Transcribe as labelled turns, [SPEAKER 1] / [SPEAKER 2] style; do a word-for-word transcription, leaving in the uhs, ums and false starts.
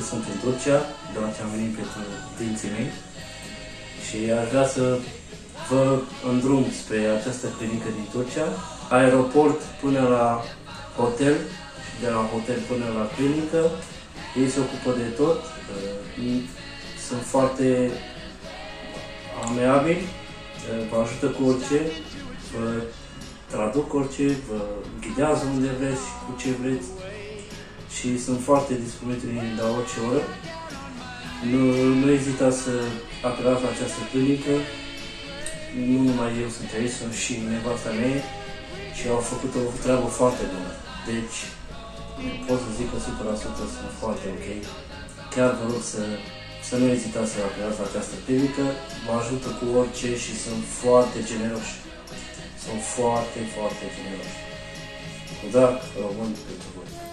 [SPEAKER 1] sunt în Turcia, de la ce am venit pentru părinții mei și aș vrea să vă îndrum spre această clinică din Turcia. Aeroport până la hotel, de la hotel până la clinică, ei se ocupă de tot, sunt foarte amiabili, vă ajută cu orice, vă traduc orice, vă ghidează unde vreți, cu ce vreți și sunt foarte disponibili la orice oră. Nu, nu ezitați să apelați la această clinică, nu numai eu sunt aici, sunt și nevasta mea și au făcut o treabă foarte bună. Deci, pot să zic că o sută la sută sunt foarte ok. Chiar vă rog să, să nu ezitați să apelați la această clinică, vă ajută cu orice și sunt foarte generoși. Sunt foarte, foarte generoși. Cu drag, român pentru voi.